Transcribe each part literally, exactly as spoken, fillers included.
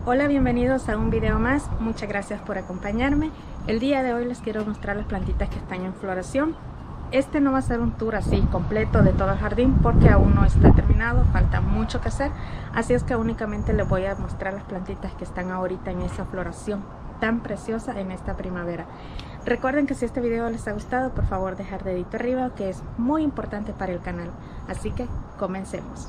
Hola, bienvenidos a un video más. Muchas gracias por acompañarme. El día de hoy les quiero mostrar las plantitas que están en floración. Este no va a ser un tour así completo de todo el jardín porque aún no está terminado, falta mucho que hacer. Así es que únicamente les voy a mostrar las plantitas que están ahorita en esa floración tan preciosa en esta primavera. Recuerden que si este video les ha gustado, por favor dejar dedito arriba, que es muy importante para el canal. Así que comencemos.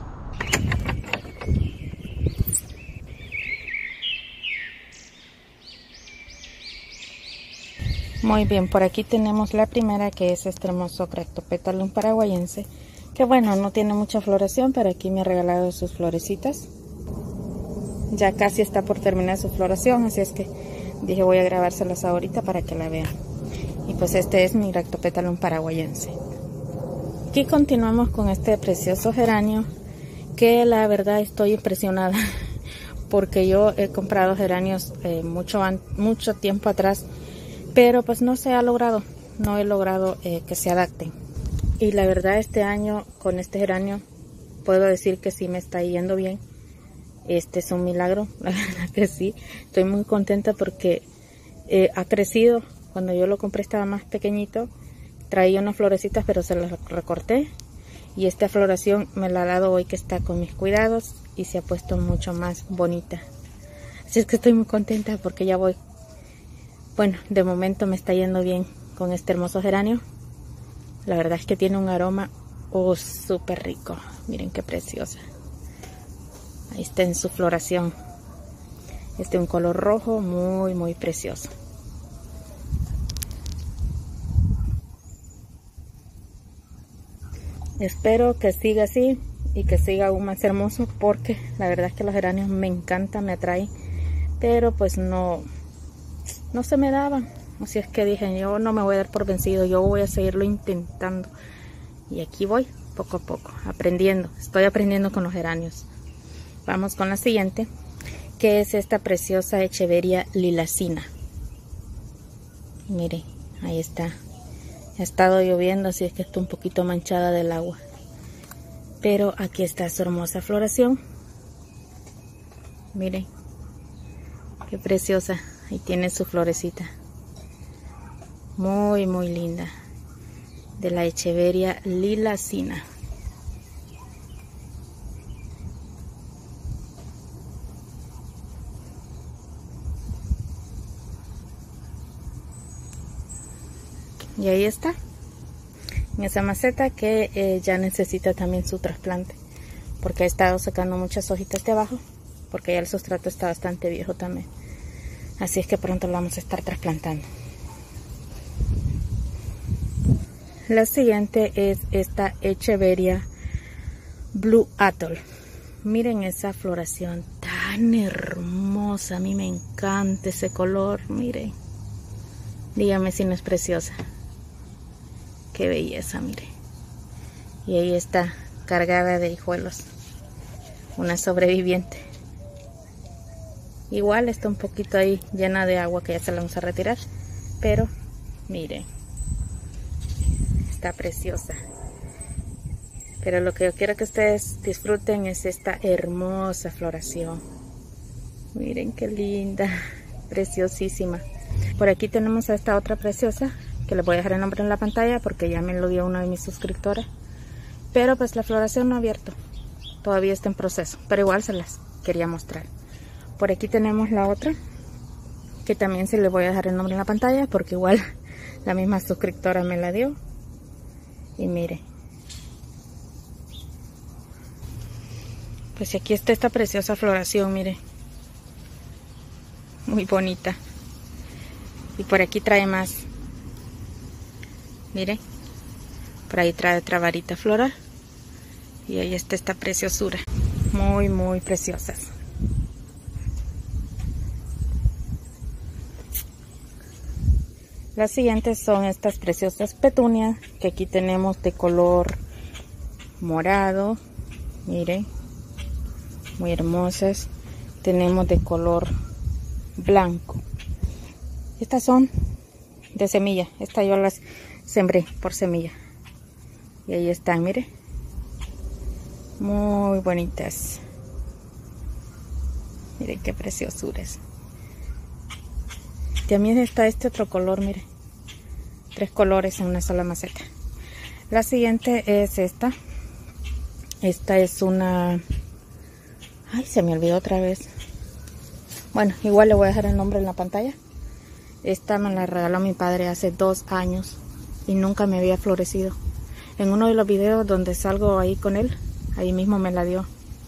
Muy bien, por aquí tenemos la primera, que es este hermoso Craftopétalum paraguayense, que bueno, no tiene mucha floración, pero aquí me ha regalado sus florecitas. Ya casi está por terminar su floración, así es que dije voy a grabárselas ahorita para que la vean. Y pues este es mi Craftopétalum paraguayense. Aquí continuamos con este precioso geranio, que la verdad estoy impresionada porque yo he comprado geranios eh, mucho, mucho tiempo atrás, pero pues no se ha logrado, no he logrado eh, que se adapten. Y la verdad este año con este geranio puedo decir que sí me está yendo bien. Este es un milagro, la verdad que sí. Estoy muy contenta porque eh, ha crecido. Cuando yo lo compré estaba más pequeñito, traía unas florecitas pero se las recorté. Y esta floración me la ha dado hoy que está con mis cuidados y se ha puesto mucho más bonita. Así es que estoy muy contenta porque ya voy. Bueno, de momento me está yendo bien con este hermoso geranio. La verdad es que tiene un aroma oh, súper rico. Miren qué preciosa. Ahí está en su floración. Este es un color rojo muy, muy precioso. Espero que siga así y que siga aún más hermoso porque la verdad es que los geranios me encantan, me atraen. Pero pues no... no se me daban, así es que dije yo no me voy a dar por vencido, yo voy a seguirlo intentando y aquí voy poco a poco aprendiendo, estoy aprendiendo con los geranios. Vamos con la siguiente, que es esta preciosa Echeveria lilacina. Miren, ahí está, ha estado lloviendo, así es que está un poquito manchada del agua, pero aquí está su hermosa floración. Miren qué preciosa. Ahí tiene su florecita. Muy, muy linda. De la Echeveria lilacina. Y ahí está. En esa maceta que eh, ya necesita también su trasplante. Porque ha estado sacando muchas hojitas de abajo. Porque ya el sustrato está bastante viejo también. Así es que pronto lo vamos a estar trasplantando. La siguiente es esta Echeveria Blue Atoll. Miren esa floración tan hermosa. A mí me encanta ese color. Miren. Dígame si no es preciosa. Qué belleza, miren. Y ahí está cargada de hijuelos. Una sobreviviente. Igual está un poquito ahí llena de agua que ya se la vamos a retirar. Pero miren. Está preciosa. Pero lo que yo quiero que ustedes disfruten es esta hermosa floración. Miren qué linda. Preciosísima. Por aquí tenemos a esta otra preciosa. Que les voy a dejar el nombre en la pantalla porque ya me lo dio una de mis suscriptoras. Pero pues la floración no ha abierto. Todavía está en proceso. Pero igual se las quería mostrar. Por aquí tenemos la otra, que también se le voy a dejar el nombre en la pantalla, porque igual la misma suscriptora me la dio. Y mire. Pues aquí está esta preciosa floración, mire. Muy bonita. Y por aquí trae más. Mire. Por ahí trae otra varita floral. Y ahí está esta preciosura. Muy, muy preciosas. Las siguientes son estas preciosas petunias que aquí tenemos de color morado. Miren, muy hermosas. Tenemos de color blanco. Estas son de semilla. Estas yo las sembré por semilla. Y ahí están, miren. Muy bonitas. Miren qué preciosures. También está este otro color, miren. Tres colores en una sola maceta. La siguiente es esta. Esta es una... Ay, se me olvidó otra vez. Bueno, igual le voy a dejar el nombre en la pantalla. Esta me la regaló mi padre hace dos años y nunca me había florecido. En uno de los videos donde salgo ahí con él, ahí mismo me la dio.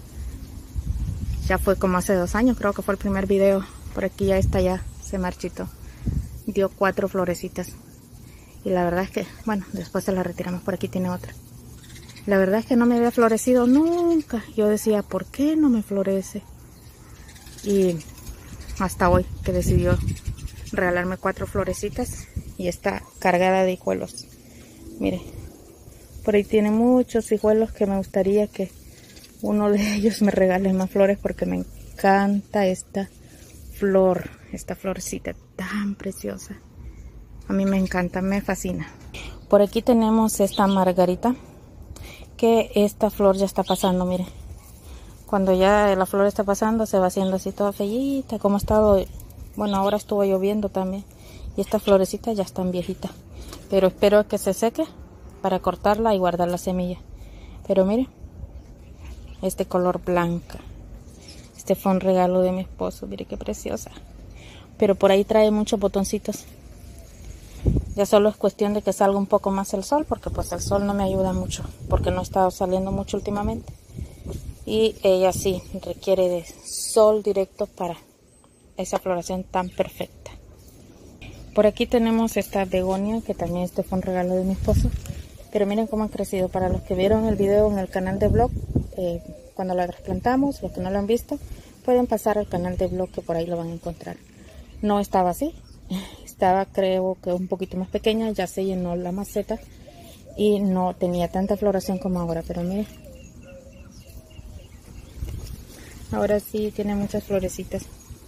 Ya fue como hace dos años, creo que fue el primer video. Por aquí ya está, ya se marchitó. Dio cuatro florecitas. Y la verdad es que, bueno, después se la retiramos. Por aquí tiene otra. La verdad es que no me había florecido nunca. Yo decía, ¿por qué no me florece? Y hasta hoy que decidió regalarme cuatro florecitas. Y está cargada de hijuelos. Mire, por ahí tiene muchos hijuelos que me gustaría que uno de ellos me regale más flores, porque me encanta esta flor, esta florecita tan preciosa. A mí me encanta, me fascina. Por aquí tenemos esta margarita, que esta flor ya está pasando, mire. Cuando ya la flor está pasando, se va haciendo así toda feíta, como ha estado. Bueno, ahora estuvo lloviendo también. Y esta florecita ya está viejita. Pero espero que se seque para cortarla y guardar la semilla. Pero mire, este color blanca. Este fue un regalo de mi esposo. Mire qué preciosa. Pero por ahí trae muchos botoncitos. Ya solo es cuestión de que salga un poco más el sol, porque pues el sol no me ayuda mucho, porque no ha estado saliendo mucho últimamente. Y ella sí requiere de sol directo para esa floración tan perfecta. Por aquí tenemos esta begonia, que también este fue un regalo de mi esposo. Pero miren cómo ha crecido. Para los que vieron el video en el canal de vlog, eh, cuando la trasplantamos, los que no lo han visto, pueden pasar al canal de vlog, que por ahí lo van a encontrar. No estaba así. Estaba, creo que un poquito más pequeña. Ya se llenó la maceta y no tenía tanta floración como ahora. Pero miren, ahora sí tiene muchas florecitas.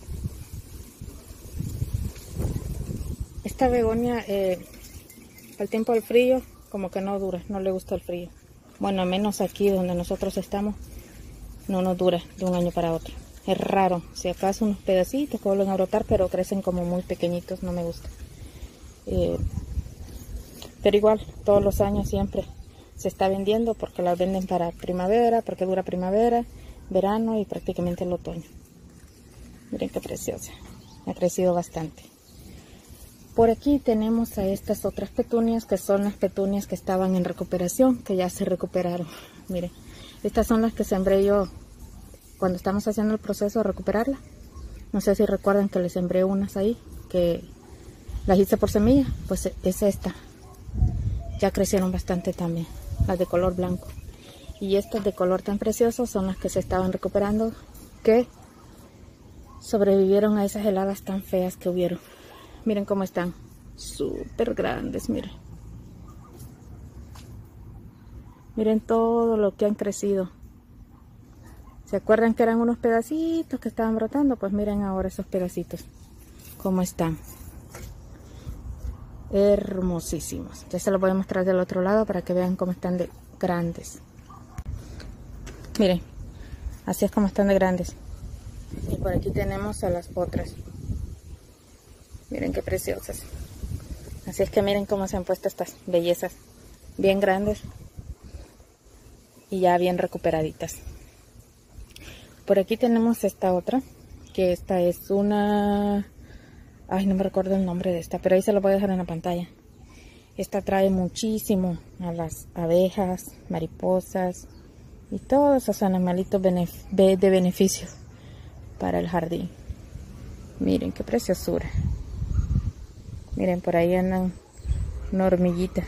Esta begonia, eh, al tiempo del frío, como que no dura, no le gusta el frío. Bueno, menos aquí donde nosotros estamos, no nos dura de un año para otro. Es raro, si acaso unos pedacitos que vuelven a brotar, pero crecen como muy pequeñitos, no me gusta. Eh, pero igual, todos los años siempre se está vendiendo, porque las venden para primavera, porque dura primavera, verano y prácticamente el otoño. Miren qué preciosa, ha crecido bastante. Por aquí tenemos a estas otras petunias, que son las petunias que estaban en recuperación, que ya se recuperaron. Miren, estas son las que sembré yo cuando estamos haciendo el proceso de recuperarla. No sé si recuerdan que les sembré unas ahí, que las hice por semilla. Pues es esta. Ya crecieron bastante también, las de color blanco. Y estas de color tan precioso son las que se estaban recuperando, que sobrevivieron a esas heladas tan feas que hubieron. Miren cómo están, súper grandes, miren. Miren todo lo que han crecido. ¿Se acuerdan que eran unos pedacitos que estaban brotando? Pues miren ahora esos pedacitos, cómo están. Hermosísimos. Ya se los voy a mostrar del otro lado para que vean cómo están de grandes. Miren, así es como están de grandes. Y por aquí tenemos a las otras. Miren qué preciosas. Así es que miren cómo se han puesto estas bellezas. Bien grandes. Y ya bien recuperaditas. Por aquí tenemos esta otra. Que esta es una... Ay, no me recuerdo el nombre de esta. Pero ahí se lo voy a dejar en la pantalla. Esta trae muchísimo a las abejas, mariposas y todos esos animalitos de beneficio para el jardín. Miren qué preciosura. Miren, por ahí andan una hormiguita.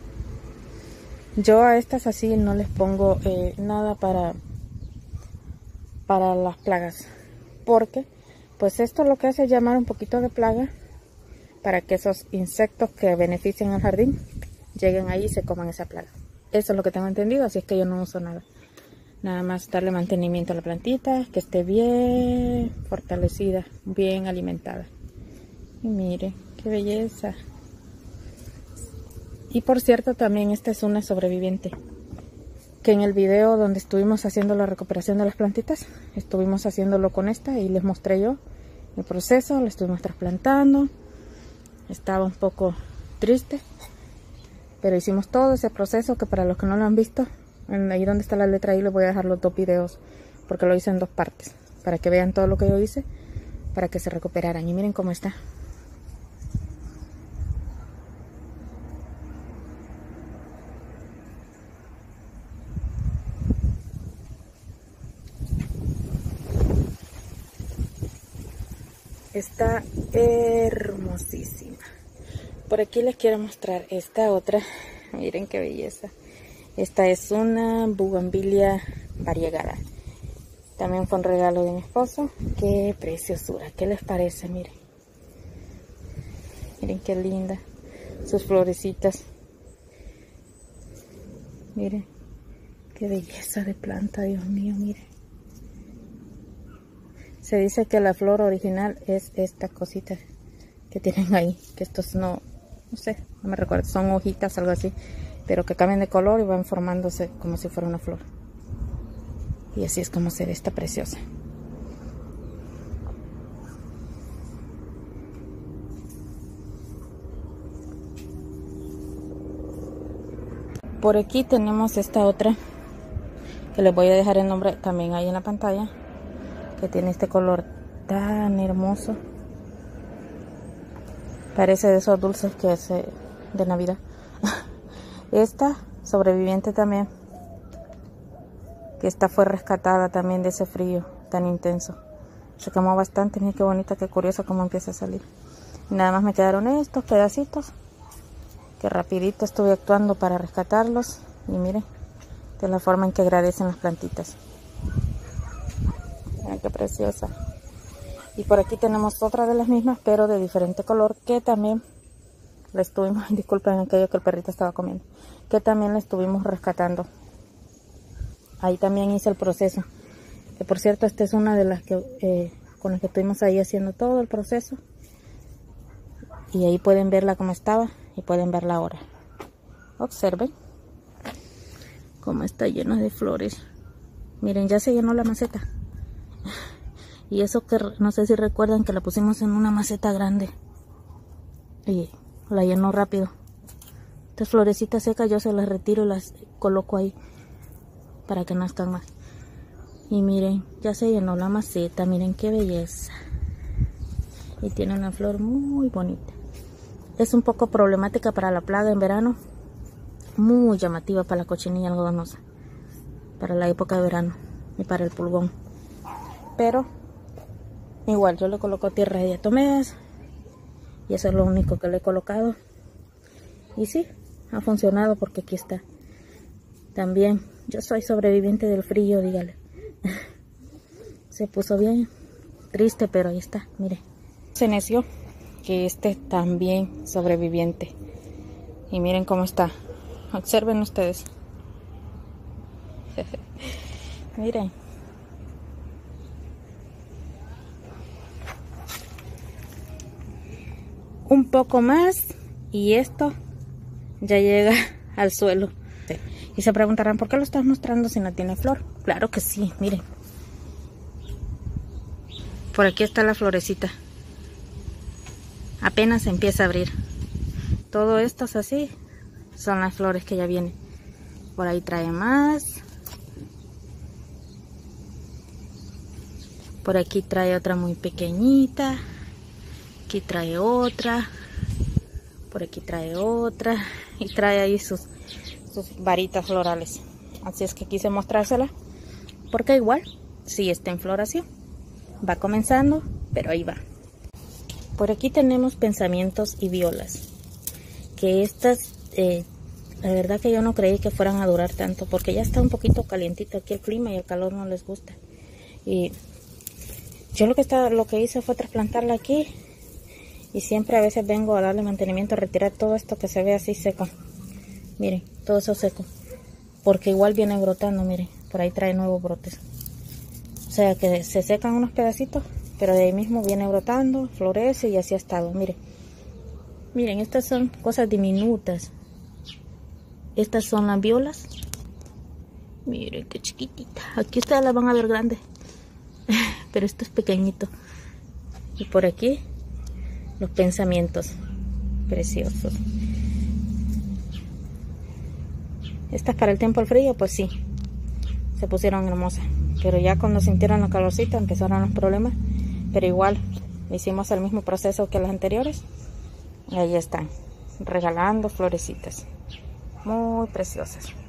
Yo a estas así no les pongo eh, nada para, para las plagas. Porque, pues esto lo que hace es llamar un poquito de plaga para que esos insectos que benefician al jardín lleguen ahí y se coman esa plaga. Eso es lo que tengo entendido, así es que yo no uso nada. Nada más darle mantenimiento a la plantita, que esté bien fortalecida, bien alimentada. Y miren, qué belleza. Y por cierto, también esta es una sobreviviente que en el video donde estuvimos haciendo la recuperación de las plantitas, estuvimos haciéndolo con esta y les mostré yo el proceso, la estuvimos trasplantando. Estaba un poco triste, pero hicimos todo ese proceso que para los que no lo han visto, ahí donde está la letra, ahí les voy a dejar los dos videos porque lo hice en dos partes, para que vean todo lo que yo hice, para que se recuperaran. Y miren cómo está. Está hermosísima. Por aquí les quiero mostrar esta otra. Miren qué belleza. Esta es una bugambilia variegada. También fue un regalo de mi esposo. Qué preciosura. ¿Qué les parece? Miren. Miren qué linda. Sus florecitas. Miren. Qué belleza de planta, Dios mío, miren. Se dice que la flor original es esta cosita que tienen ahí, que estos no, no sé, no me recuerdo, son hojitas, algo así, pero que cambian de color y van formándose como si fuera una flor. Y así es como se ve esta preciosa. Por aquí tenemos esta otra, que les voy a dejar el nombre también ahí en la pantalla, que tiene este color tan hermoso. Parece de esos dulces que es de Navidad. Esta sobreviviente también, que esta fue rescatada también de ese frío tan intenso. Se quemó bastante. Miren qué bonita, qué curiosa cómo empieza a salir. Y nada más me quedaron estos pedacitos, que rapidito estuve actuando para rescatarlos. Y miren, de la forma en que agradecen las plantitas. Miren qué preciosa. Y por aquí tenemos otra de las mismas, pero de diferente color, que también la estuvimos, disculpen aquello que el perrito estaba comiendo, que también la estuvimos rescatando. Ahí también hice el proceso, que por cierto esta es una de las que eh, con las que estuvimos ahí haciendo todo el proceso. Y ahí pueden verla como estaba y pueden verla ahora. Observen cómo está llena de flores. Miren, ya se llenó la maceta. Y eso que no sé si recuerdan que la pusimos en una maceta grande y la llenó rápido. Estas florecitas secas yo se las retiro y las coloco ahí para que no estén más. Y miren, ya se llenó la maceta. Miren qué belleza. Y tiene una flor muy bonita. Es un poco problemática para la plaga en verano. Muy llamativa para la cochinilla algodonosa, para la época de verano y para el pulgón. Pero igual yo le coloco tierra de diatomeas y eso es lo único que le he colocado. Y sí, ha funcionado porque aquí está. También yo soy sobreviviente del frío, dígale. Se puso bien triste, pero ahí está, mire. Se neció que este también sobreviviente. Y miren cómo está. Observen ustedes. Miren. Un poco más y esto ya llega al suelo. Y se preguntarán, ¿por qué lo estás mostrando si no tiene flor? Claro que sí, miren. Por aquí está la florecita. Apenas empieza a abrir. Todo esto es así. Son las flores que ya vienen. Por ahí trae más. Por aquí trae otra muy pequeñita. Aquí trae otra. Por aquí trae otra. Y trae ahí sus, sus varitas florales. Así es que quise mostrársela. Porque igual, sí está en floración. Va comenzando, pero ahí va. Por aquí tenemos pensamientos y violas. Que estas, eh, la verdad que yo no creí que fueran a durar tanto. Porque ya está un poquito calientito aquí el clima y el calor no les gusta. Y yo lo que, estaba, lo que hice fue trasplantarla aquí. Y siempre a veces vengo a darle mantenimiento, a retirar todo esto que se ve así seco. Miren, todo eso seco. Porque igual viene brotando, miren. Por ahí trae nuevos brotes. O sea que se secan unos pedacitos, pero de ahí mismo viene brotando, florece y así ha estado. Miren. Miren, estas son cosas diminutas. Estas son las violas. Miren qué chiquitita. Aquí ustedes la van a ver grande. Pero esto es pequeñito. Y por aquí los pensamientos preciosos. Estas para el tiempo del frío, pues sí, se pusieron hermosas. Pero ya cuando sintieron la calorcita empezaron los problemas. Pero igual hicimos el mismo proceso que las anteriores. Y ahí están, regalando florecitas muy preciosas.